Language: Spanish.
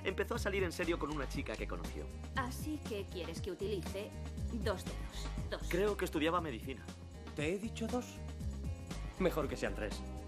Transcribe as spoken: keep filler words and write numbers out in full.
empezó a salir en serio con una chica que conoció. Así que quieres que utilice dos dedos. Dos. Creo que estudiaba medicina. ¿Te he dicho dos? Mejor que sean tres.